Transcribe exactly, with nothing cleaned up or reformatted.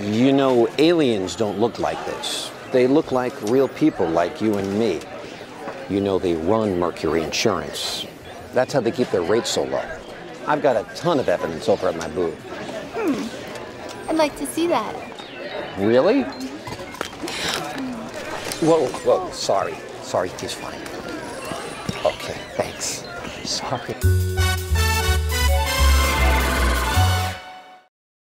You know, aliens don't look like this. They look like real people like you and me. You know, they run Mercury Insurance. That's how they keep their rates so low. I've got a ton of evidence over at my booth. Hmm. I'd like to see that. Really? Whoa, whoa, sorry. Sorry, he's fine. Okay, thanks. Sorry.